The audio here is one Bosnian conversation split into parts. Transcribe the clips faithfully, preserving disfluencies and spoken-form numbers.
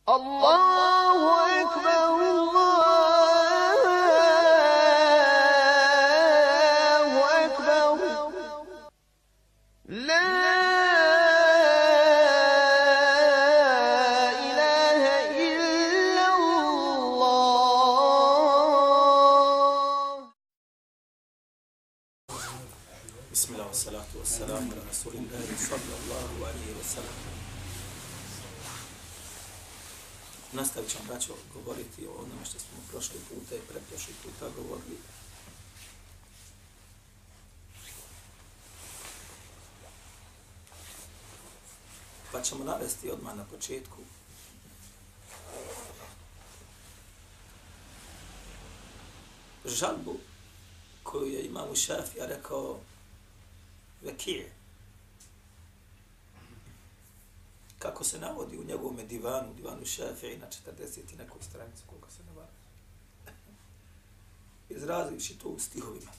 Allahu ekber, Allahu ekber, la ilahe illallah. Bismillah, wassalatu wassalamu ala rasulillahi sallallahu alaihi wa sallam. Nastavit ćemo, braćo, govoriti o onome što smo prošli puta i pretprošli puta govorili. Pa ćemo navesti odmah na početku žalbu koju je Imam Šafija rekao Vekije. Kako se navodi u njegovom divanu, divanu Šafija na četrdeset i nekoj stranici, koliko se navadi. Izrazivši to u stihovima.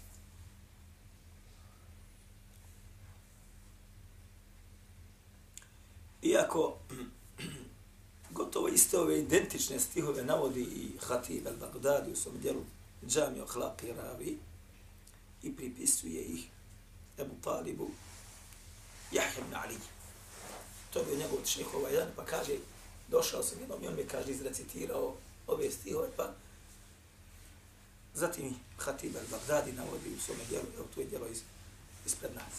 Iako gotovo iste ove identične stihove navodi i Hatib al-Baghdadi u svom dijelu Džami Akhlaqi Ravi i pripisuje ih Ebu Talibu Jahja ibn Ali. To je bio njegov šehova jedan, pa kaže, došao sam jednom i on mi kaže, izrecitirao ove stihove, pa zatim Hatib al-Baghdadi navodi u svom dijelu, evo to je dijelo iz, ispred nas.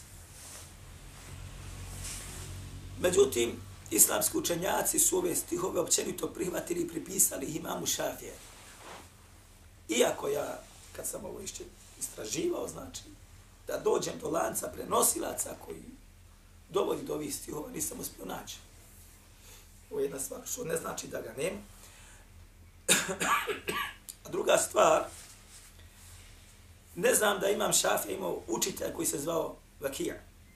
Međutim, islamski učenjaci su ove stihove općenito prihvatili i pripisali Imamu Šafije. Iako ja, kad sam ovo išće istraživao, znači, da dođem do lanca prenosilaca koji dovodi do ovih stihova, nisam uspio naći. Ovo je jedna stvar, što ne znači da ga nema. A druga stvar, ne znam da Imam Šafija imao učitelj koji se zvao Vakija.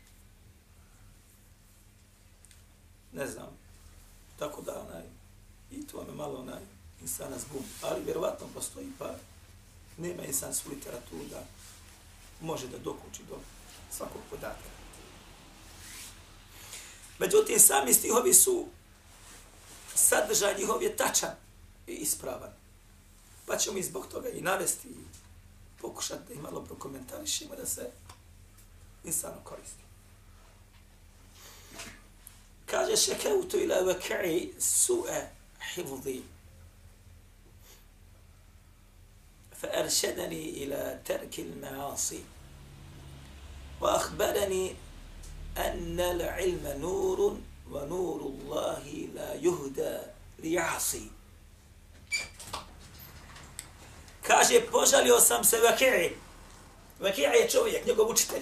Ne znam. Tako da onaj, i to me malo onaj insana zbum. Ali vjerovatno postoji, pa nema insan su literaturu da može da dokući do svakog podatka. Međutim, sami stihovi su, sadržaj njihov je tačan i ispravan. Pa ćemo i zbog toga i navesti i pokušati da ih malo prokomentarišimo da se insano koristi. Kaže, šekeutu ila vaki'i su'e hifzi. فأرشدني إلى ترك المعاصي وأخبرني أن العلم نور ونور الله لا يهدى ليعصي. Kaže, požalio sam se Vakiji. Vakiji je čovjek, njegov učitelj.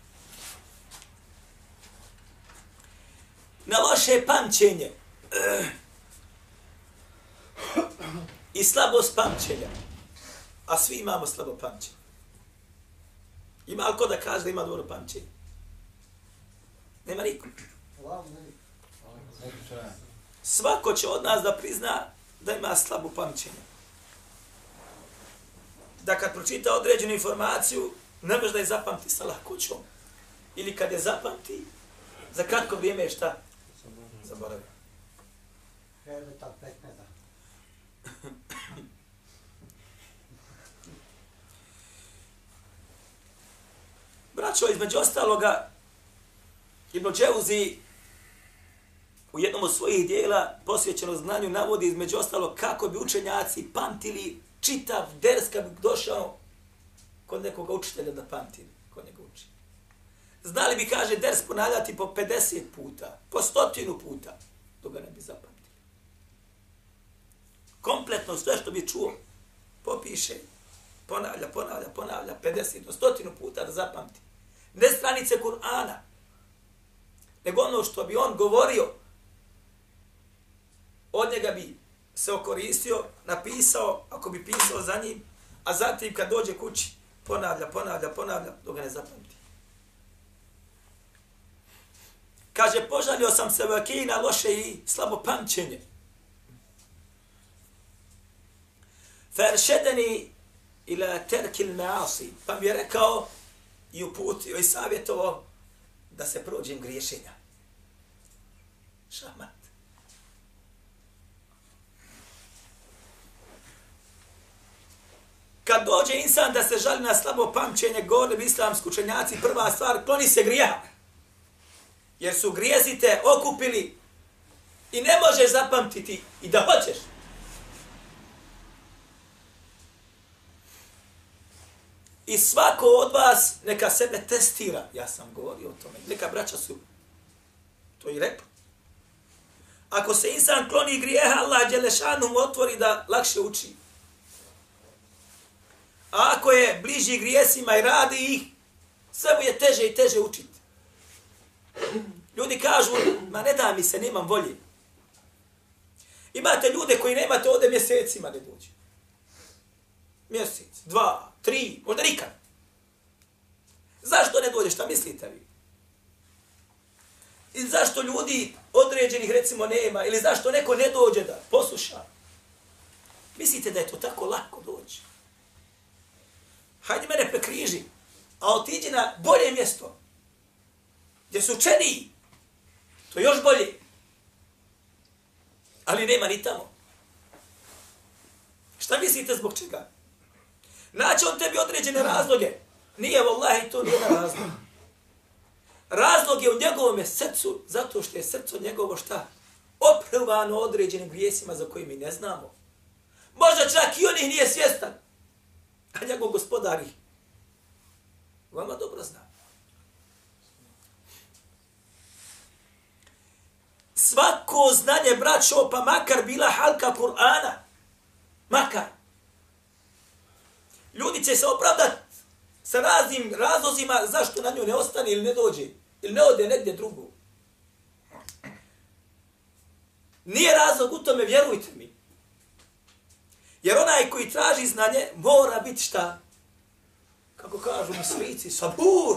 Na loše pamćenje i slabost pamćenja. A svi imamo slabo pamćenje. Ima li ko da kaže da ima dobro pamćenje? Nema niko. Svako će od nas da prizna da ima slabu pamćenje. Da kad pročita određenu informaciju, ne može da je zapamti sa lahkoćom. Ili kad je zapamti, za kratko vrijeme je šta? Zaboravio. Braćo, između ostaloga, Ibn Džauzi u jednom od svojih dijela posvećeno znanju navodi između ostalog kako bi učenjaci pamtili čitav ders kad bi došao kod nekoga učitelja da pamti kod njega uči. Znali bi, kaže, ders ponavljati po pedeset puta, po stotinu puta, dok ga ne bi zapamtili. Kompletno sve što bi čuo, popiše, ponavlja, ponavlja, ponavlja, pedeset do stotinu puta da zapamti. Ne stranice Kur'ana, nego ono što bi on govorio, od njega bi se okoristio, napisao, ako bi pisao za njim, a zatim kad dođe kući, ponavlja, ponavlja, ponavlja, dok ga ne zapamti. Kaže, požalio sam se Vakiji na loše i slabo pamćenje. Feršedeni ila terkil maasi, pa mi je rekao i uputio i savjetovao da se prođem griješenja. Šahmat. kad dođe insan da se žali na slabo pamćenje, govorili bi islamski učenjaci, prva stvar, kloni se grijeha. Jer su grijezi te okupili i ne možeš zapamtiti i da hoćeš. I svako od vas neka sebe testira. Ja sam govorio o tome. Neka braća su to i rekli. Ako se insan kloni grijeha, Allah dželešanu mu otvori da lakše uči. A ako je bliži grijesima i radi ih, sve mu je teže i teže učiti. Ljudi kažu, ma ne da mi se, nemam volje. Imate ljude koji nemate ovdje mjesecima ne dođe. Mjesec, dva, tri, možda nikad. Zašto ne dođe, šta mislite vi? I zašto ljudi određenih recimo nema, ili zašto neko ne dođe da posluša? Mislite da je to tako lako doći? Hajde mene prekriži, a otiđi na bolje mjesto, gdje su učeniji, to još bolje. Ali nema ni tamo. Šta mislite zbog čega? Naći on tebi određene razloge. Nije, vallahi, to nije razlog. Razlog je u njegovom srcu, zato što je srce njegovo šta? Oprvano određenim grijesima za koje mi ne znamo. Možda čak i on ih nije svjestan. A njegov gospodar ih vama dobro zna. Svako znanje, braćo, pa makar bila halka Kur'ana, makar. Ljudi će se opravdati sa raznim razlozima zašto na nju ne ostane ili ne dođe, ili ne ode negdje drugo. Nije razlog u tome, vjerujte mi. Jer onaj koji traži znanje mora biti šta? Kako kažu mislici, sabur.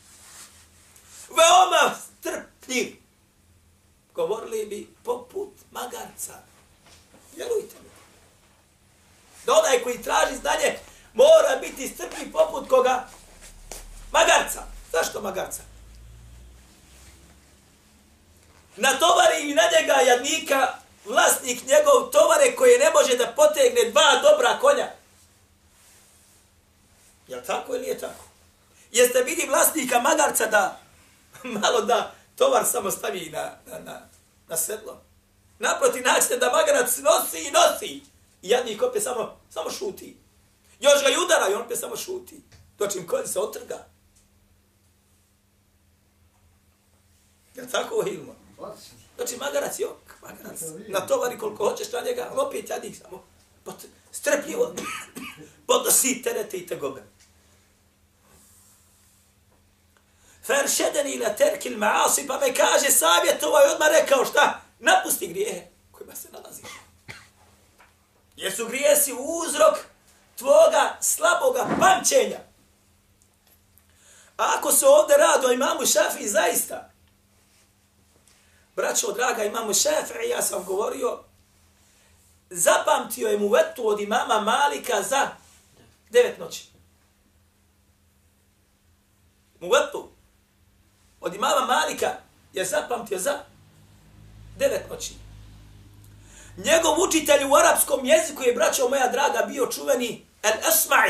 Veoma strpljiv. Govorili bi poput magarca. Vjerujte mi. Da onaj koji traži znanje mora biti strpljiv poput koga? Magarca. Zašto magarca? Natovari i na njega jadnika vlasnik njegov tovare koje ne može da potegne dva dobra konja. Jel tako ili je tako? Jeste vidi vlasnika magarca da malo da tovar samo stavi na, na, na, na sedlo? Naproti naćete da magarac nosi i nosi. I jadnik opet samo, samo šuti. Još ga i udara i on opet samo šuti. Dočim konj se otrga. Jel tako, Hilmo? Znači, magarac, jok, magarac, natovari koliko hoćeš na njega, ali opet jadnik samo pot, strpljivo podnosi terete i tegobe. Feršedeni ila terkil maasi, pa me kaže savjetovao i odmah rekao šta? Napusti grijehe kojima se nalaziš. Jer su grijesi uzrok tvoga slaboga pamćenja. A ako se ovdje radi o imamu Šafii zaista, braćo, draga, imamu Šafii, ja sam govorio, zapamtio je muvetu od imama Malika za devet noći. Muvetu od imama Malika je zapamtio za devet noći. Njegov učitelj u arapskom jeziku je, braćo moja draga, bio čuveni El-Esma'i.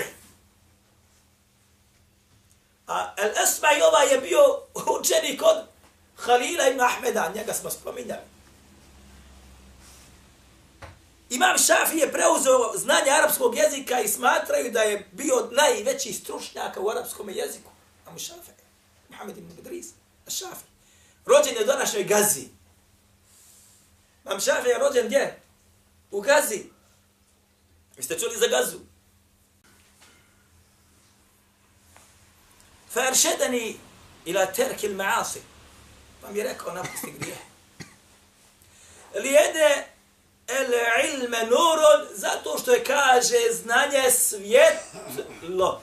A El-Esma'i ovaj je bio učenik od Halila ibn Ahmeda, njega smo spominjali. Imam Šafii je preuzeo znanje arapskog jezika i smatraju da je bio od najvećih stručnjaka u arapskom jeziku. Imam Šafii, Muhammed ibn Idris, Šafii. Rođen je u današnjoj Gazi. Imam Šafii je rođen gdje? U Gazi. Vi ste čuli za Gazu? Faršedani ila terkil maasi. Pa mi je rekao, napusti grije. Lijede el ilme nurun, zato što je, kaže, znanje svjetlo.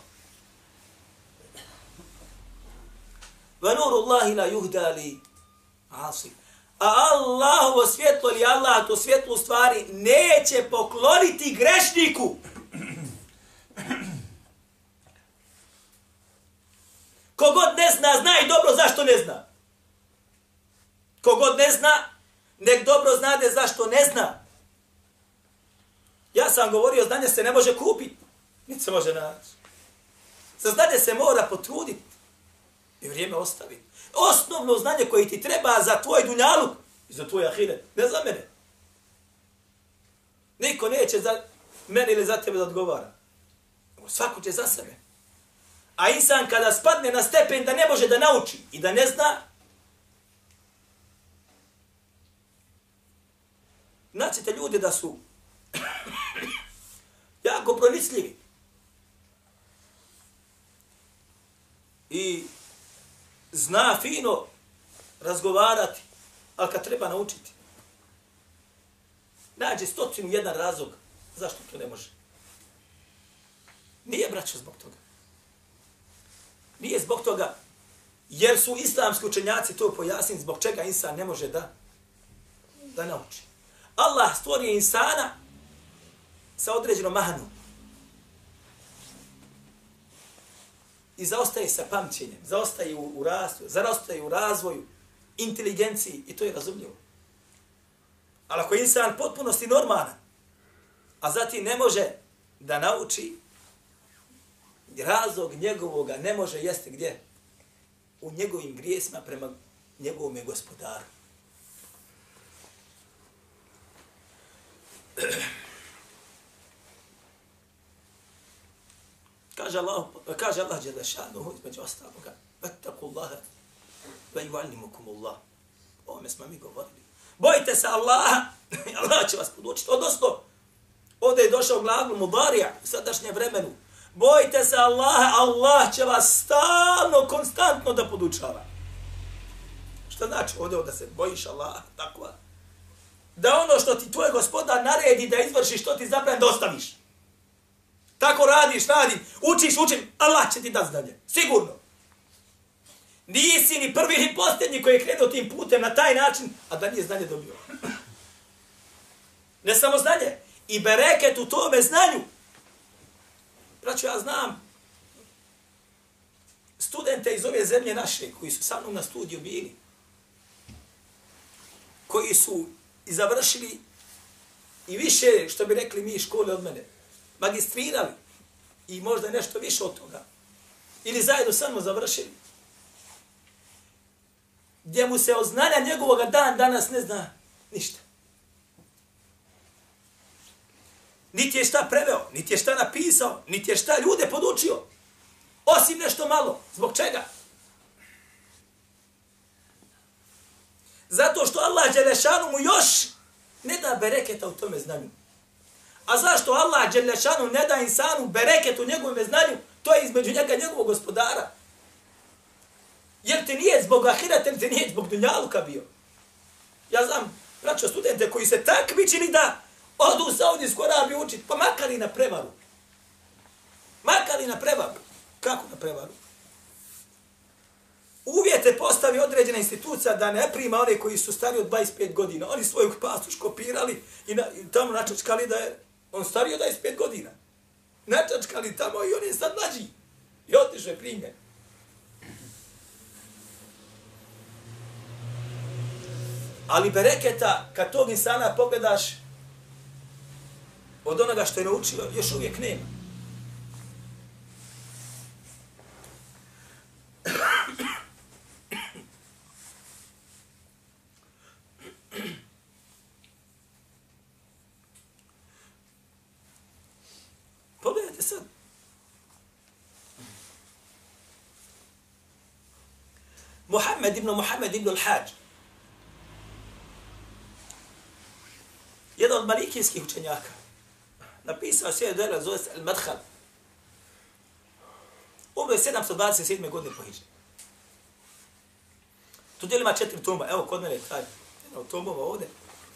Va nuru Allahi la juhdali asi. A Allahovo svjetlo ili Allah to svjetlo u stvari neće pokloniti grešniku. Kogod ne zna, zna i dobro zašto ne zna. Kogod ne zna, nek dobro znade zašto ne zna. Ja sam govorio, znanje se ne može kupiti. niti se može naći. Za znanje se mora potruditi i vrijeme ostaviti. Osnovno znanje koje ti treba za tvoj dunjaluk i za tvoj ahiret, ne za mene. Niko neće za mene ili za tebe da odgovara. Svako će za sebe. A insan kada spadne na stepen da ne može da nauči i da ne zna, naćete ljude da su jako pronicljivi. I zna fino razgovarati, ali kad treba naučiti, nađe stotinu jedan razlog zašto to ne može. Nije, braćo, zbog toga. Nije zbog toga, jer su islamski učenjaci to pojasnili zbog čega insan ne može da, da nauči. Allah stvorio insana sa određenom mahanom. I zaostaje sa pamćenjem, zaostaje u, u rastu, zaostaje u razvoju, inteligenciji i to je razumljivo. Ali ako je insan potpunosti normalan, a zatim ne može da nauči, razlog njegovoga ne može jesti gdje? U njegovim grijesima prema njegovom gospodaru. Kaže Allah, kaže Allah dželle šanuhu između ostaloga: "Fattaqullaha wa yu'allimukumullah." O me smo mi govorili. Bojite se Allaha, Allah će vas podučiti. Odnosno, ovdje je došao glagol mudarija u sadašnjem vremenu. Bojite se Allaha, Allah će vas stalno, konstantno da podučava. Šta znači ovdje da se bojiš Allaha, takva? Da ono što ti tvoj gospodar naredi da izvršiš, što ti zabrani da ostaviš. Tako radiš, radim, učiš, učim, Allah će ti da znanje. Sigurno. Nisi ni prvi ni posljednji koji je krenuo tim putem na taj način, a da nije znanje dobio. Ne samo znanje, i bereket u tome znanju. Braćo, ja znam studente iz ove zemlje naše, koji su sa mnom na studiju bili, koji su i završili i više, što bi rekli mi, škole od mene, magistrirali i možda nešto više od toga. Ili zajedno samo završili. Gdje mu se od znanja njegovoga dan danas ne zna ništa. Niti je šta preveo, niti je šta napisao, niti je šta ljude podučio. Osim nešto malo. Zbog čega? Zato što Allah dželešanu mu još ne da bereketa u tome znanju. A zašto Allah dželešanu ne da insanu bereket u njegovom znanju? To je između njega njegovog gospodara. Jer ti nije zbog ahireta, ti nije zbog dunjaluka bio. Ja znam, braćo, studente koji se takmičili da odu u Saudijsku Arabiju učiti, pa makar i na prevaru. Makar i na prevaru. Kako na prevaru? Uvjete postavi određena institucija da ne prima one koji su stari od dvadeset pet godina. Oni svoju pastuš kopirali i, na, i tamo načačkali da je on stariji od dvadeset pet godina. Načačkali tamo i on je sad mlađi. I otišao je primjer. Ali bereketa, kad tog insana pogledaš, od onoga što je naučio, još uvijek nema. Pogledajte sad. Muhammed ibn Muhammed ibn al-Hajj. Jedan od malikijskih učenjaka. Napisao sve djela, zove se Al-Madhal. Umro je sedamsto dvadeset sedme godine po hidži. Tu djelo ima četiri toma. Evo, kod mene je taj. Jedna od tomova ovdje.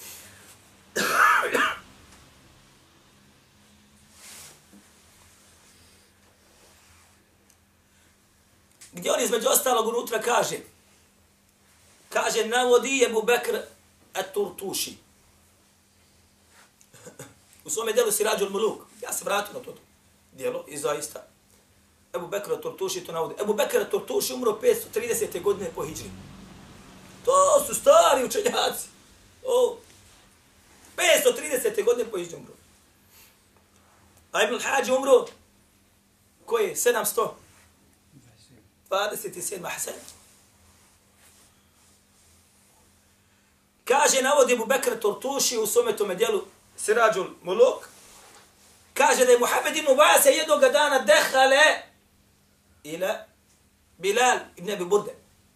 Gdje on između ostalog unutra kaže, kaže, navodi Ebu Bekr at-Turtuši. U svome djelu Sirađul Muluk. Ja se vratio na to djelo i zaista. Ebu Bekr at-Turtuši to navodi. Ebu Bekr at-Turtuši umro petsto tridesete godine po hidžri. To su stari učenjaci. O, petsto tridesete godine po hidžri umro. A Ibn al-Hajj umro koje? sedamsto dvadeset sedam. Hasan. Kaže, navodi Ebu Bekr Tortuši u svome tome dijelu Sirađul Muluk, kaže da je Muhammed ibn Vasa jednog dana dehale ila Bilal ibn Abi Burde,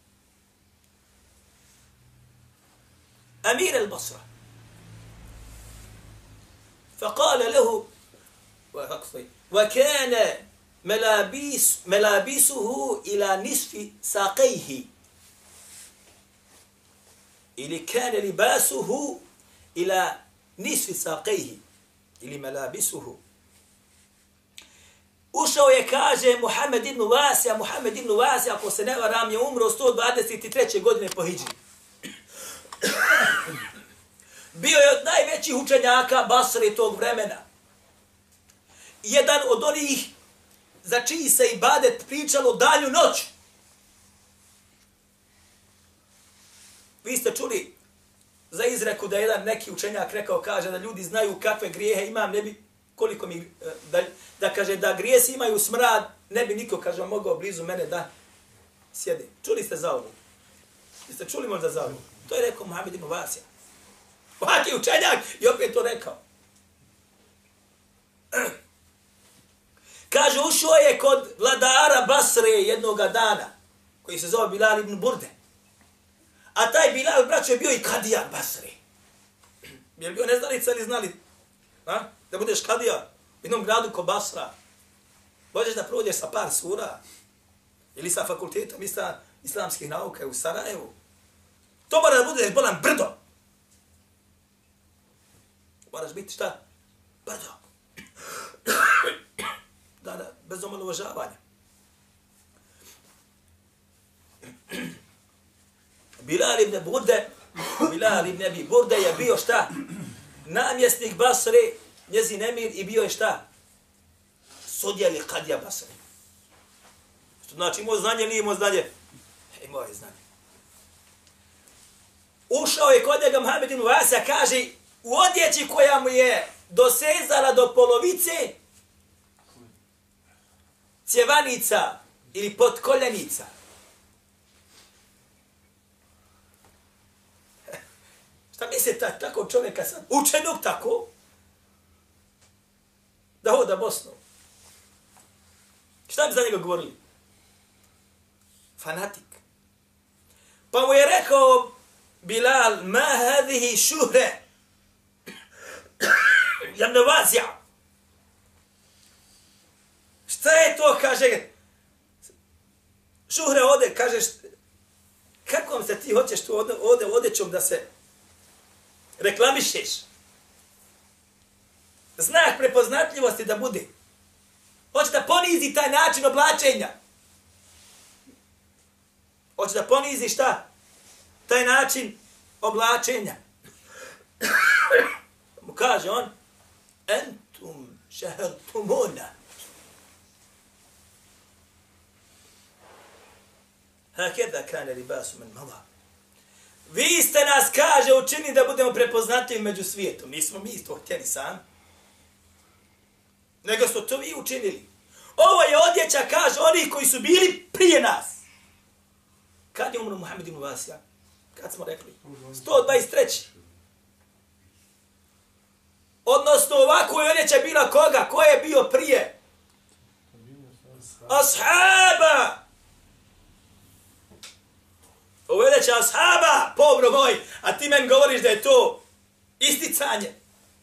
أمير البصرة، فقال له وكان ملابس ملابسه إلى نصف ساقيه، ili كان لباسه إلى نصف ساقيه ili ملابسه. Ušao je, kaže, Muhammed ibn Vasija, Muhammed ibn Vasija, ako se ne varam, je umro sto dvadeset treće godine po hidži. Bio je od najvećih učenjaka Basre tog vremena. Jedan od onih za čiji se ibadet pričalo danju noć. Vi ste čuli za izreku da jedan neki učenjak rekao, kaže da ljudi znaju kakve grijehe imam, ne bi koliko mi, da, da kaže da grijesi imaju smrad, ne bi niko, kaže, mogao blizu mene da sjede. Čuli ste za ovo? Jeste čuli možda za ovo? To je rekao Muhammed ibn Vasija. Ovaki učenjak i opet to rekao. Kaže, ušao je kod vladara Basre jednoga dana, koji se zove Bilal ibn Burde. A taj Bilal, braćo, je bio i kadija Basre. Je li bio neznalica ili znali? A? Da budeš kadija u jednom gradu ko Basra. Možeš da prođeš sa par sura. Ili sa fakultetom isla, islamskih nauka u Sarajevu. To mora da budeš bolan brdo. Moraš biti šta? Brdo. Da, da, bez omalovažavanja. Bilal ibn Burde, Bilal ibn Abi Burde je bio šta? Namjesnik Basre, njezin emir, i bio je šta? Sudija ili kadija Basre. Što znači imao znanje, nije imao znanje? Imao je znanje. Ušao je kod njega Muhammed ibn Vasija, kaže, u odjeći koja mu je dosezala do polovice cjevanica ili potkoljenica. Šta mislite tako čovjeka sad? Učenog tako? Da hoda Bosnu. Šta bi za njega govorili? Fanatik. Pa mu je rekao Bilal, ma hadihi šuhre, Ibn Vasija. Šta je to, kaže, šuhre ode, kažeš, kako vam se ti hoćeš tu ode, ode odećom da se reklamišeš? Znak prepoznatljivosti da bude. Hoće da ponizi taj način oblačenja. Hoće da ponizi šta? Taj način oblačenja. Mu kaže on, entum šehertumuna. Hakeda kane libasu men mala. Vi ste nas, kaže, učini da budemo prepoznatljivi među svijetom. Nismo mi to htjeli sami. Nego ste to vi učinili. Ovo je odjeća, kaže, onih koji su bili prije nas. Kad je umro Muhammed ibn Vasija? Kad smo rekli? sto dvadeset treći. Odnosno, ovako je odjeća bila koga? Ko je bio prije? Ashaba! Ovo je odjeća ashaba, pobro moj, a ti meni govoriš da je to isticanje.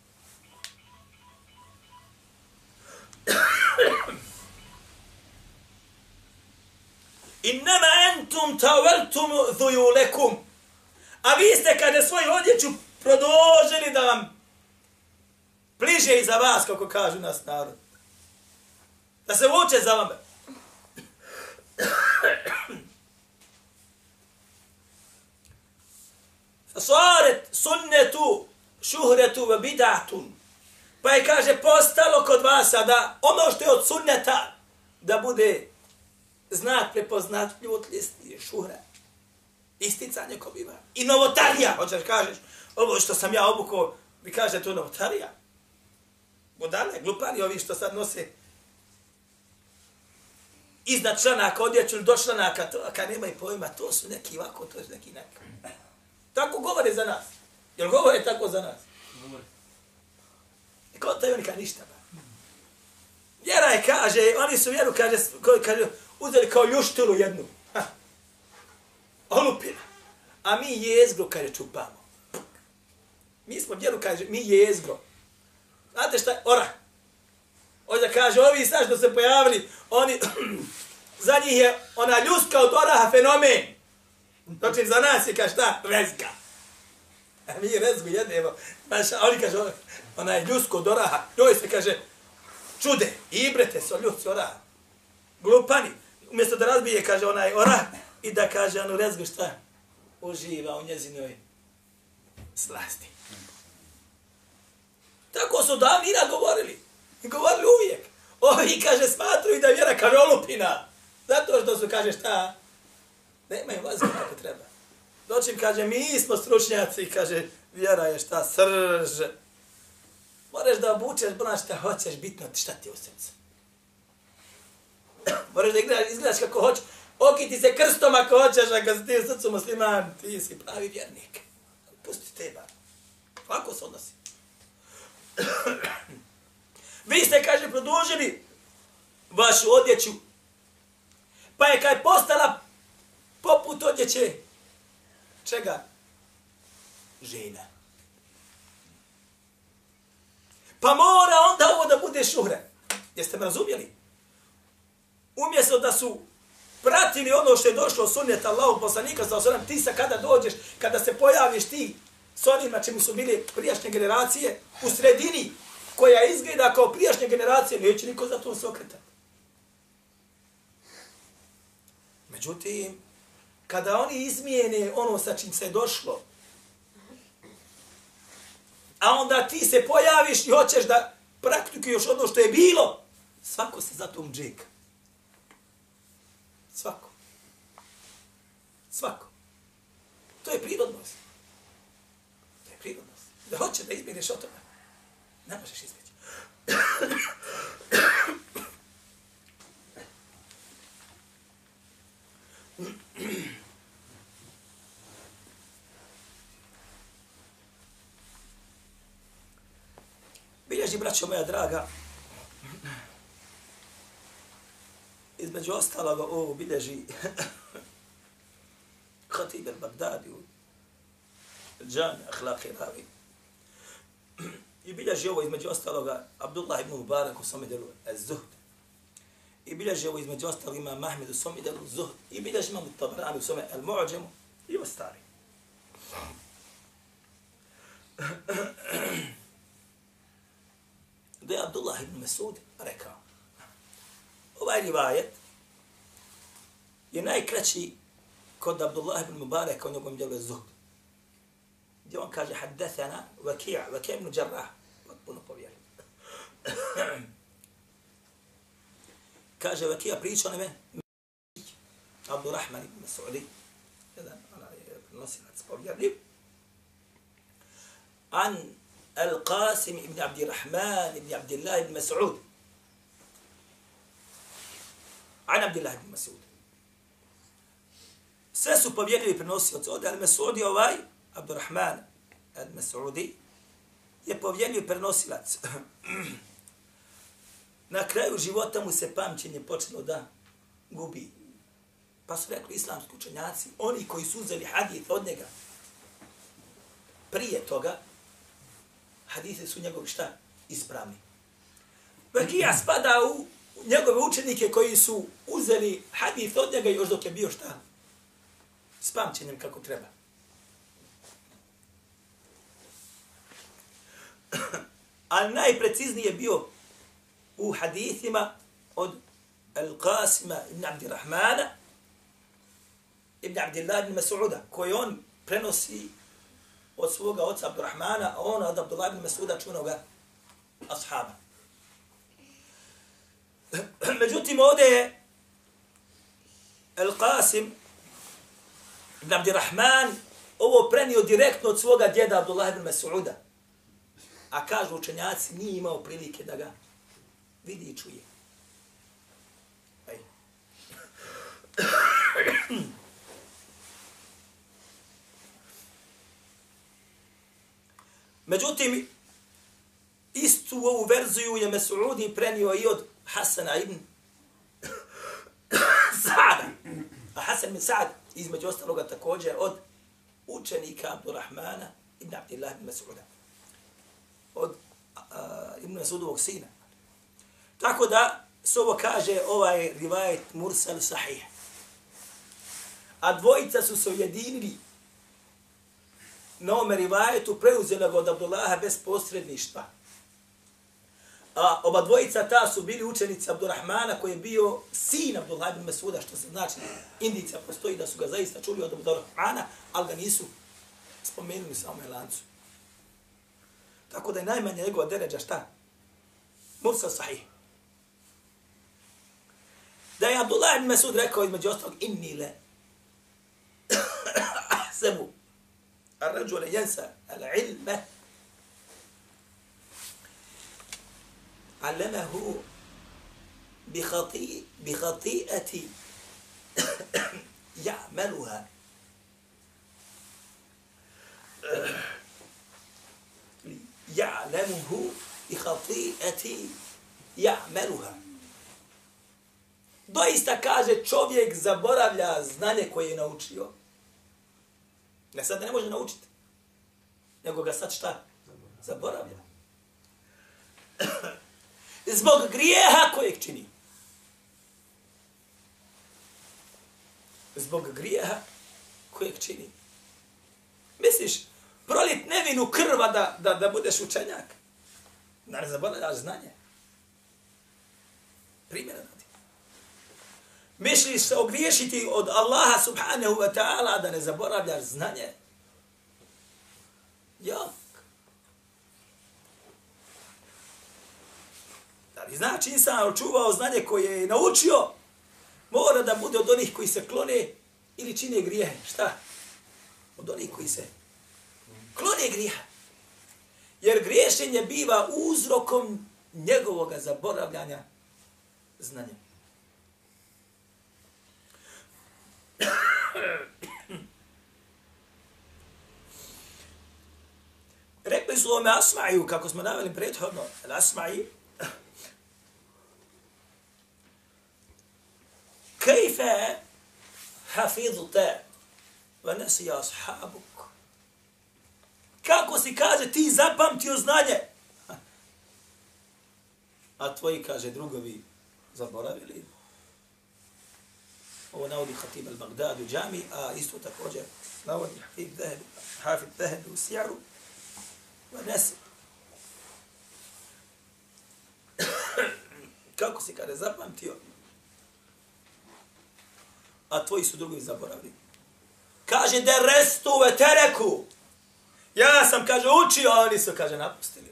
Innama entum taveltum dhujulekum. A vi ste kada svoju odjeću produžili da vam bliže iza vas, kako kažu nas narod. Da se vuče za vama. Fasaret sunnetu šuhretu v bidatun. Pa je, kaže, postalo kod vas da ono što je od sunneta da bude znak prepoznatljivosti šuhra. Isticanje ko biva. I novotarija. Hoćeš kažeš, ovo što sam ja obukao, vi kaže to novotarija. Budale, glupani ovi što sad nose iznad članaka odjeću ili do članaka, to, a kad nemaju pojma, to su neki ovako, to su neki neki. Tako govore za nas. Jel govore tako za nas? Govore. I kod taj oni kad ništa. Ba. Vjera je, kaže, oni su vjeru, kaže, kaže uzeli kao ljuštulu jednu. Ha. Olupina. A mi jezgro, kaže, čupamo. Mi smo vjeru, kaže, mi jezgro. Znate šta je? Ora. Ovdje kaže, ovi sad što se pojavili, oni, za njih je ona ljuska od oraha fenomen. Znači, za nas je, kaže, šta? Rezga. A mi rezgu jedemo. Znaš, a oni kaže, ona je ljusko od oraha. Njoj se kaže, čude, ibrete se od ljusci oraha. Glupani. Umjesto da razbije, kaže, onaj orah i da kaže, ono rezgu šta? Uživa u njezinoj slasti. Tako su davnina govorili. Govorili uvijek. Ovi, kaže, smatruju da je vjera kaže olupina. Zato što su, kaže, šta? Nemaju vazga kako treba. Doćim, kaže, mi smo stručnjaci, kaže, vjera je šta? Srž. Moraš da obučeš, bonaš šta hoćeš, bitno ti šta ti je u srcu. Moraš da izgledaš, izgledaš kako hoćeš. Okiti se krstom ako hoćeš, ako si ti u srcu musliman, ti si pravi vjernik. Pusti teba. Ovako se odnosi. Vi ste, kaže, produžili vašu odjeću, pa je kaj postala poput odjeće čega? Žena. Pa mora onda ovo da bude šuhre. Jeste me razumjeli? Umjesto da su pratili ono što je došlo od sunneta Allahu poslanika, sa osam, ti sa kada dođeš, kada se pojaviš ti s onima čemu su bili prijašnje generacije, u sredini koja izgleda kao prijašnje generacije, neće niko za to se okretati. Međutim, kada oni izmijene ono sa čim se je došlo, a onda ti se pojaviš i hoćeš da praktikuješ ono što je bilo, svako se za tom džeka. Svako. Svako. To je prirodnost. To je prirodnost. Da hoće da izbjegneš od toga, ne možeš izbjeći. Bilježi, braćo moja draga, između ostaloga ovo bilježi Khatib al-Baghdadi u Džami Ahlaki Ravi. I bilježi ovo između ostaloga Abdullah ibn Mubarak u svome delu Az-Zuhd. I bilježi ovo između ostalog ima Mahmed u svome delu Zuhd. I bilježi imam Tabarani u svome Al-Mu'ađemu i ostali. Da je Abdullah ibn Mas'ud rekao, ovaj rivajet je najkraći kod Abdullah ibn Mubaraka u njegovom djelu Zuhd. Gdje on kaže, haddathana Vakija, Vakija ibn Jarrah, potpuno povjeri. Kaže, Vakija pričao neme, Abdurrahman ibn Mas'udi, jedan nosilac povjerljiv, an Al-Qasim ibn Abdirrahman ibn Abdillah ibn Mas'ud. An Abdillah ibn Mas'ud. Sve su povjerljivi prenosioci od Al-Mas'udi ovaj, Abdurrahman al-Mas'udi, je povjerljiv prenosilac. Na kraju života mu se pamćenje počelo da gubi. Pa su rekli islamski učenjaci, oni koji su uzeli hadith od njega, prije toga, hadise su njegovi šta? Ispravni. Vakija spada u njegove učenike koji su uzeli hadith od njega još dok je bio šta? S pamćenjem kako treba. A najpreciznije je bio u hadithima od Al-Qasima ibn Abdirrahmana ibn Abdillah ibn Mas'uda, koji on prenosi od svoga oca Abdurrahmana, a on od Abdullah ibn Mas'uda čunoga ashaba. Međutim, ovdje je Al-Qasim ibn Abdirrahman ovo prenio direktno od svoga djeda Abdullah ibn Mas'uda. A kažu učenjaci, nije imao prilike da ga vidi i čuje. Ej. Međutim, istu ovu verziju je Mes'udi prenio i od Hasana ibn Sa'da. A Hasan ibn Sa'd, između ostaloga također, od učenika Abdurrahmana ibn Abdillah ibn Mes'uda. Od uh, ibn Mes'udovog sina. Tako da, s ovo kaže ovaj rivajet Mursal sahih. A dvojica su se ujedinili na ome rivajetu, preuzeli ga od Abdullaha bez posredništva. A oba dvojica ta su bili učenici Abdurrahmana koji je bio sin Abdullah ibn Mes'uda, što se znači indicija postoji da su ga zaista čuli od Abdurrahmana, ali ga nisu spomenuli samo lancu. Tako da je najmanje njegova deređa šta? Mursal sahih. Da je Abdullah ibn Mes'ud rekao između ostalog inni le ahsebu ar-rajula yansa al-ilma علمه بخطيئة بخطيئة يعملها يعلمه بخطيئة يعملها. Doista kaže čovjek zaboravlja znanje koje je naučio. Ne sad ne može naučiti, nego ga sad šta? Zaboravlja. Zbog grijeha kojeg čini. Zbog grijeha kojeg čini. Misliš, prolit nevinu krva da, da, da budeš učenjak? Da ne zaboravljaš znanje. Primjera radi. Misliš se ogriješiti od Allaha subhanahu wa ta'ala da ne zaboravljaš znanje? Jak. I znači insan očuvao znanje koje je naučio, mora da bude od onih koji se klone ili čine grijehe. Šta? Od onih koji se klone grijeha. Jer griješenje biva uzrokom njegovog zaboravljanja znanja. Rekli su ome Asma'iju, kako smo naveli prethodno, Asma'i, كيف حفظت ونسي أصحابك. Kako si, kaže, ti zapamtio znanje? A tvoji, kaže, drugovi zaboravili. Ovo navodi Hatib al-Baghdad u džami, a isto također navodi Hafid Zahid u Sijaru. ونسي. Kako si, kaže, zapamtio? A tvoji su drugi zaboravili. Kaže, da restu ve tereku. Ja sam, kaže, učio, a oni su, kaže, napustili.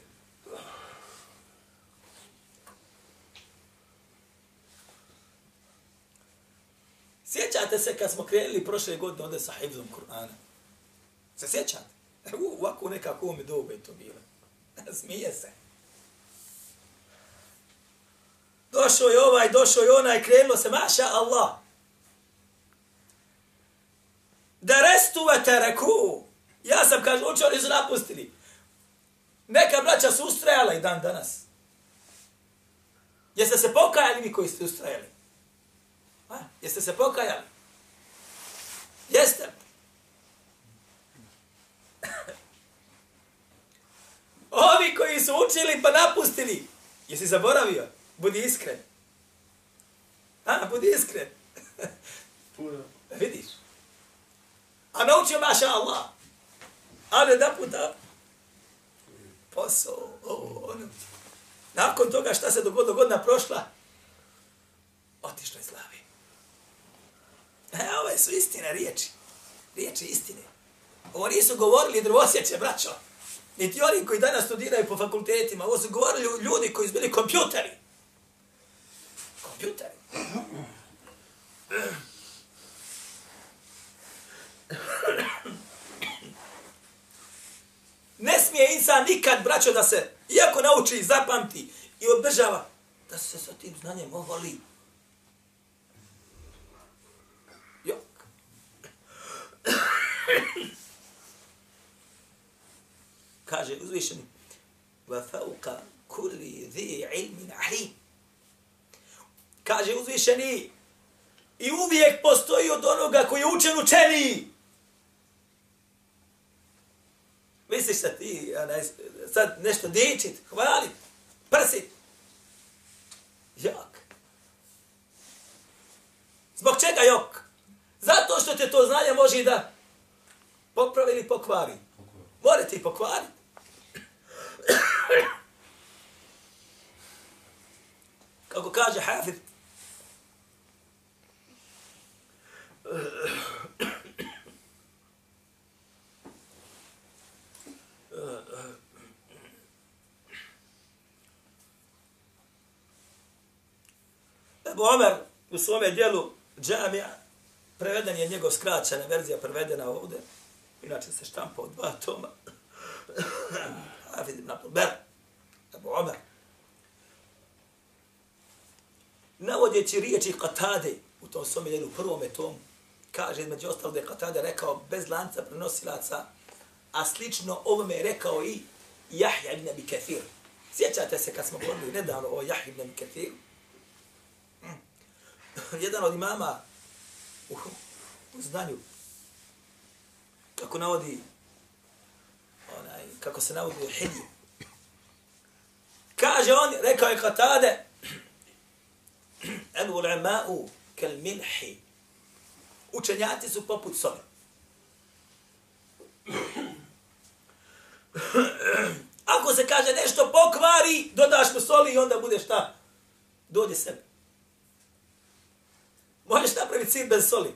Sjećate se kad smo krenuli prošle godine ovdje sa hifzom Kur'ana? Se sjećate? U, ovako nekako mi dobe je to bilo. Smije se. Došao je ovaj, došao je onaj, krenulo se, maša Allah. Da restu ve tereku. Ja sam, kaže, učio, oni su napustili. Neka braća su ustrajala i dan danas. Jeste se pokajali vi koji ste ustrajali? A? Jeste se pokajali? Jeste. Ovi koji su učili pa napustili. Jesi zaboravio? Budi iskren. A, budi iskren. Puno. Vidiš? A naučio, maša Allah. A ne da puta posao. Oh, ono. Nakon toga šta se dogodilo, godina prošla, otišlo iz glavi. E, ove su istine riječi. Riječi istine. Ovo nisu govorili drvosjeće, braćo. Niti oni koji danas studiraju po fakultetima. Ovo su govorili ljudi koji su bili kompjuteri. Kompjuteri. Ne smije insan nikad, braćo, da se, iako nauči i zapamti i održava, da se sa tim znanjem ovoli. Jok. Kaže uzvišeni, وَفَوْقَ كُلِّ ذِي عِلْمٍ عَلِيمٍ. Kaže uzvišeni, i uvijek postoji od onoga koji je učen učeniji. Misliš da ti onaj, sad nešto dičit, hvalit, prsit. Jak. Zbog čega jok? Zato što te to znanje može da popravi ili pokvari. More ti pokvariti. Kako kaže Hafid, Ebu Omer u svome dijelu Džamija, preveden je njegov skraćena verzija, prevedena ovdje, inače se štampa od dva toma. Hafid ibn Abdul Ber, Ebu Omer, navodeći riječi Katade u tom svome dijelu, prvome tomu, kaže između ostalog da je Katade rekao bez lanca prenosilaca, a slično ovome je rekao i Jahja ibn Abi Kathir. Sjećate se kad smo govorili nedavno o Jahja ibn Abi Kathiru? Jedan od imama u, u znanju, kako navodi, onaj, kako se navodi u Hilju. Kaže on, rekao je Katade, el ulama'u kal milhi. Učenjaci su poput soli. Ako se kaže nešto pokvari, dodaš mu soli i onda bude šta? Dođe sebi. Možeš napraviti sir bez soli.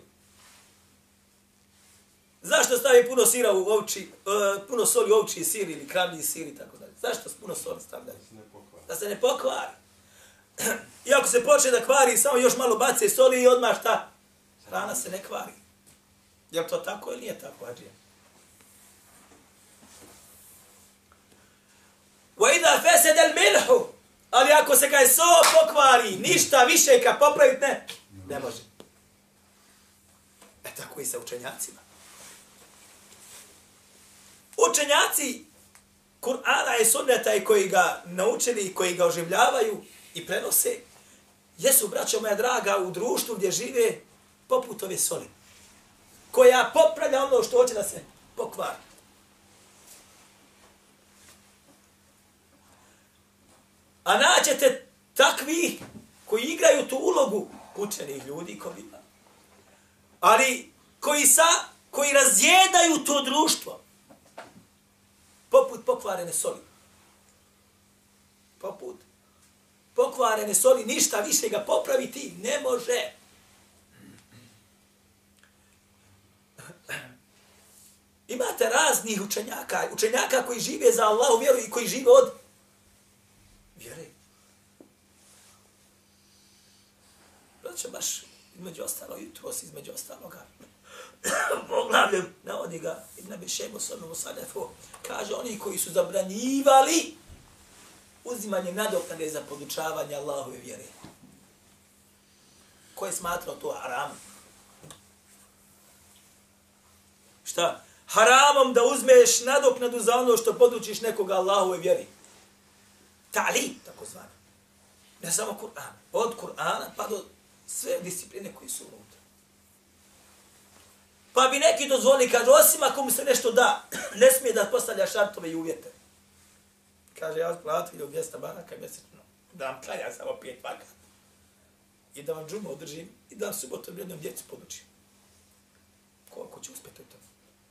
Zašto stavi puno sira u ovči, uh, puno soli u ovči sir ili kravlji sir i tako dalje? Zašto puno soli stavljaju? Da se ne pokvari. I ako se počne da kvari, samo još malo bace soli i odmah šta? Hrana se ne kvari. Je li to tako ili nije tako, Adžija? وَإِذَا فَسَدَ الْمِلْحُ. Ali ako se kaj so pokvari, ništa više ka popraviti ne, ne može. E tako i sa učenjacima. Učenjaci Kur'ana i sunneta i koji ga naučili i koji ga oživljavaju i prenose, jesu, braćo moja draga, u društvu gdje žive poput ove soli, koja popravlja ono što hoće da se pokvari. A naćete takvi koji igraju tu ulogu učenih ljudi kovima, ali koji, sa, koji razjedaju to društvo poput pokvarene soli. Poput pokvarene soli, ništa više ga popraviti ne može. Imate raznih učenjaka, učenjaka koji žive za Allahu vjeru i koji žive od vjere. Braćo, baš između ostalo, jutro si između ostaloga. Poglavljem, navodi ga Ibn Abi Šejba sallallahu sallam, kaže oni koji su zabranjivali uzimanje nadoknade za podučavanje Allahove vjere. Ko je smatrao to haramom? Šta? Haramom da uzmeš nadoknadu za ono što podučiš nekoga Allahove vjeri. Ta'lim, tako zvano. Ne samo Kur'an. Od Kur'ana pa do sve discipline koji su unutra. Pa bi neki dozvoli, kaže, osim ako mu se nešto da, ne smije da postavlja šartove i uvjete. Kaže, ja platio dvjesto banaka mjesečno, da vam klanja samo pet vakata. I da vam džumu održim i da vam subotom jednom djecu podučim. Koliko će uspjeti u tome?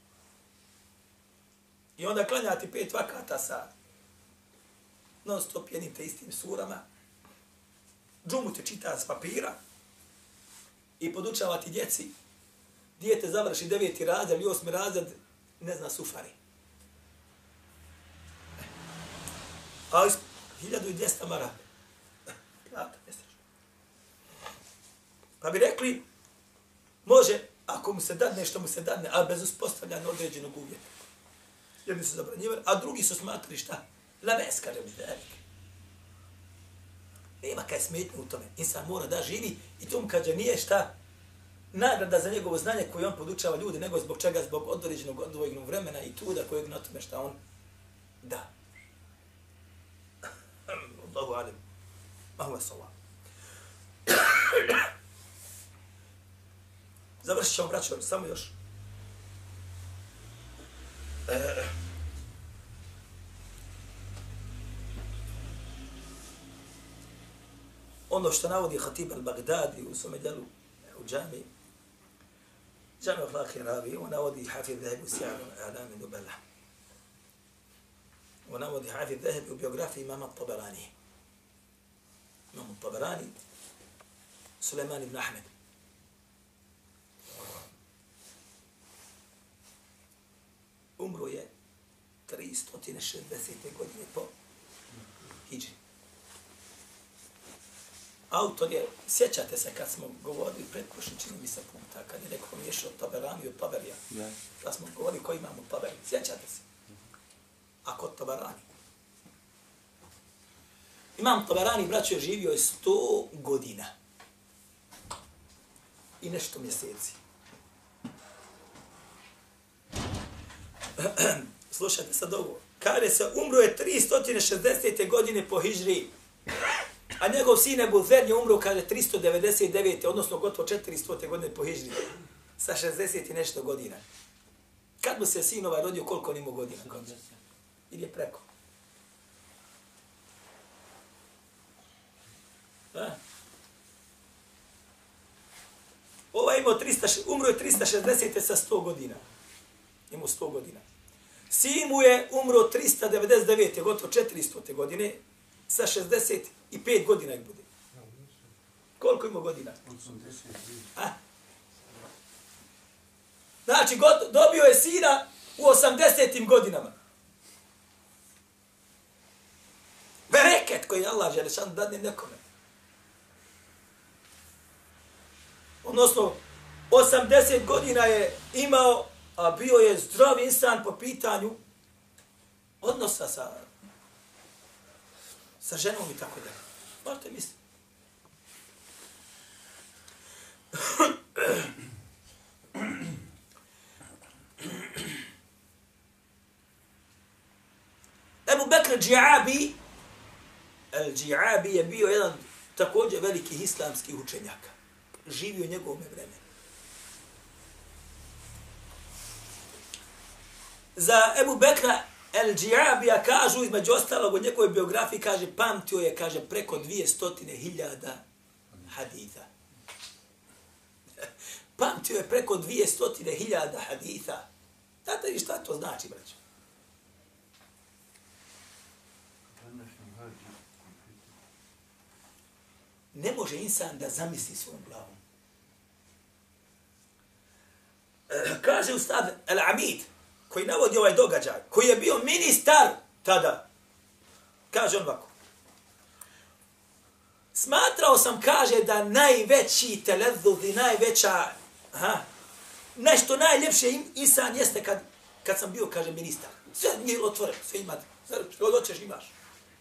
I onda klanjati pet vakata sa non stop jednim te istim surama, džumu te čita s papira i podučavati djeci. Dijete završi deveti razred ili osmi razred, ne zna sufari. Ali hiljadu i dvjesto maraka. Plata mjesečno. Pa bi rekli, može, ako mu se dadne, što mu se dadne, ali bez uspostavljanja određenog uvjeta. Jedni su zabranjivali, a drugi su smatrali šta? Lames, kaže mi velik. Nema kaj smetnje u tome. Insan mora da živi i tom kaže nije šta nagrada za njegovo znanje koje on podučava ljudi, nego zbog čega, zbog određenog odvojenog vremena i truda kojeg na tome šta on Da. Allahu alim. Allahu as-salam. Završit ćemo, braćo, samo još. E, ono što navodi Hatib al-Baghdadi u svome djelu u džami, džami Ahlaki Ravi, on navodi Hafid Zahebi u Sijanu Adami Nubela. On navodi Hafid Zahebi u biografiji imama Tabarani. Imam Tabarani, Suleiman ibn Ahmed. Umro je tristo šezdesete godine po hidži. Autor je, sjećate se kad smo govorili pretprošli, čini mi se puta, kad je neko miješao Tabarani od Taberija. Ja. Da smo govorili koji imamo Taberi. Sjećate se? A kod Tabarani. Imam Tabarani, braćo, je živio je sto godina. I nešto mjeseci. Slušajte sad ovo. Kaže se, umro je tristo šezdesete godine po hidžri. A njegov sin Ebu Zer je umro, kaže, tristo devedeset devete odnosno gotovo četiristo godine po hidžri. Sa šezdeset i nešto godina. Kad mu se sin ovaj rodio, koliko on imao godina? Ili je preko? A? Ovaj imao trista, umro je tristo šezdesete sa sto godina. Imao sto godina. Sin mu je umro tristo devedeset devete gotovo četiristo godine, sa šezdeset i pet godina ih bude. Koliko ima godina? A? Znači, god, dobio je sina u osamdesetim godinama. Bereket koji Allah Želešan dadne nekome. Odnosno, osamdeset godina je imao, a bio je zdrav insan po pitanju odnosa sa, sa ženom i tako dalje. Možete misliti. Ebu Bekr Džiabi, El Džiabi je bio jedan također velikih islamskih učenjaka. Živio u njegovome vremenu. Za Ebu Bekra El Džiabija kažu, između ostalog u njegovoj biografiji, kaže, pamtio je, kaže, preko dvije hiljade haditha. Pamtio je preko dvije hiljade haditha. Znate li šta to znači, braćo? Ne može insan da zamisli svojom glavom. Kaže ustad El-Amid, koji navodi ovaj događaj, koji je bio ministar tada, kaže on ovako. Smatrao sam, kaže, da najveći telezud i najveća, aha, nešto najljepše insan jeste kad, kad sam bio, kaže, ministar. Sve nije otvoreno, sve imate, što god hoćeš imaš.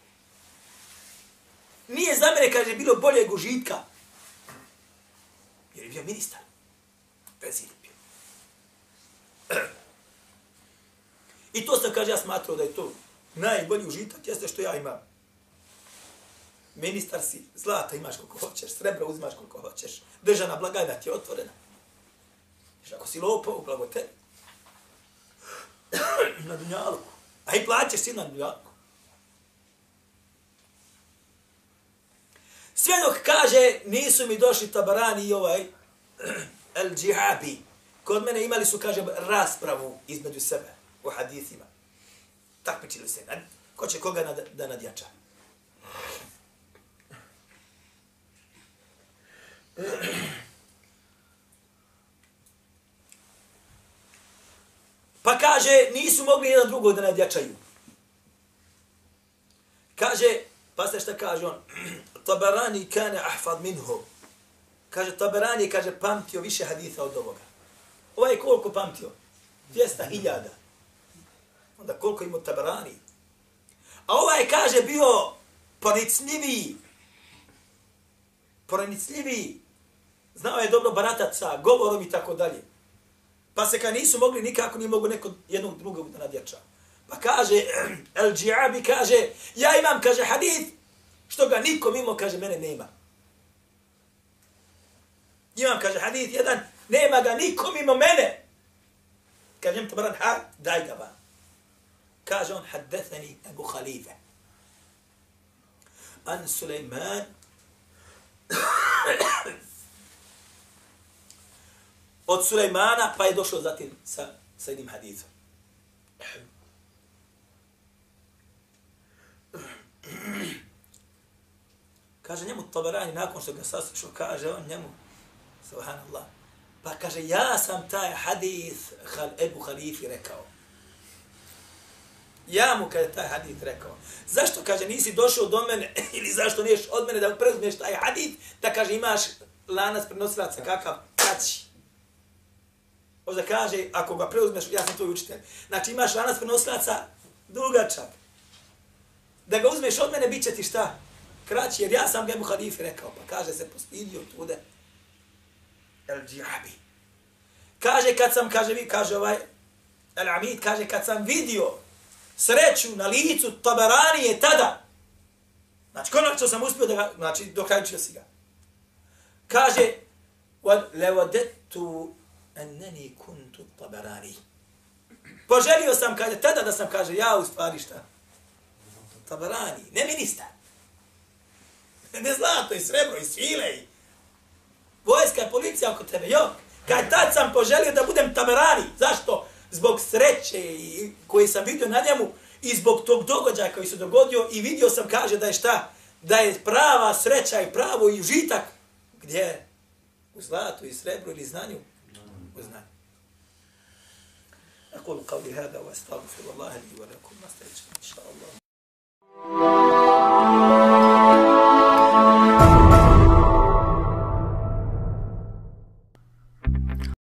Nije za mene, kaže, bilo boljeg užitka. Jer je bio ministar. Prezident bio. I to sam, kaže, ja smatrao da je to najbolji užitak, jeste što ja imam. Ministar si, zlata imaš koliko hoćeš, srebra uzimaš koliko hoćeš, državna blagajna ti je otvorena. Jer ako si lopao, blago tebi. Na dunjaluku. A i plaćeš si na dunjaluku. Sve dok kaže, nisu mi došli Tabarani i ovaj El Džihabi. Kod mene imali su, kaže, raspravu između sebe u hadithima. Takmičili se. Ko će koga nad, da nadjača? Pa kaže, nisu mogli jedan drugog da nadjačaju. Kaže, pa ste šta kaže on? Tabarani kane ahfad minhu. Kaže, Tabarani, kaže, pamtio više haditha od ovoga. Ovaj je koliko pamtio? dvjesto hiljada. Onda koliko ima Tabarani? A ovaj, kaže, bio pronicljiviji. Pronicljiviji. Znao je dobro baratat sa govorom i tako dalje. Pa se kad nisu mogli nikako, nije mogu neko jednog drugog da nadjača. Pa kaže, El Džiabi kaže, ja imam, kaže, hadith, što ga niko mimo, kaže, mene nema. Imam, kaže, hadith jedan, nema ga niko mimo mene. Kaže, im Tabaran, ha, daj ga vam. Kaže on, haddethani Abu Khalife. An Sulejman, od Sulejmana, pa je došao zatim sa, sa jednim hadithom. Kaže njemu Tabarani, nakon što ga saslušao, kaže on njemu, subhanallah, pa kaže, ja sam taj hadith Ebu Halifi rekao. Ja mu kada je taj hadith rekao. Zašto, kaže, nisi došao do mene, ili zašto niješ od mene da preuzmeš taj hadith, da, kaže, imaš lanac prenosilaca kakav kraći. Možda kaže, ako ga preuzmeš, ja sam tvoj učitelj. Znači, imaš lanac prenosilaca dugačak. Da ga uzmeš od mene, bit će ti šta? Kraći, jer ja sam ga Ebu Halifi rekao. Pa kaže, se postidio tude. El Džiabi. Kaže, kad sam, kaže, vi, kaže ovaj, El Amid, kaže, kad sam vidio sreću na licu Tabaranije tada, znači, konačno sam uspio da ga, znači, dokrajčio si ga. Kaže, levodetu enneni kuntu Tabarani. Poželio sam, kaže, tada da sam, kaže, ja u stvari šta? Tabarani, ne ministar. Ne zlato i srebro i svile i vojska i policija oko tebe, jok. Kad tad sam poželio da budem Tabarani. Zašto? Zbog sreće i koji sam vidio na njemu i zbog tog događaja koji se dogodio i vidio sam, kaže, da je šta? Da je prava sreća i pravo i užitak. Gdje? U zlatu i srebru ili znanju? U znanju. أقول قولي هذا وأستغفر الله لي ولكم ما استجب إن شاء الله.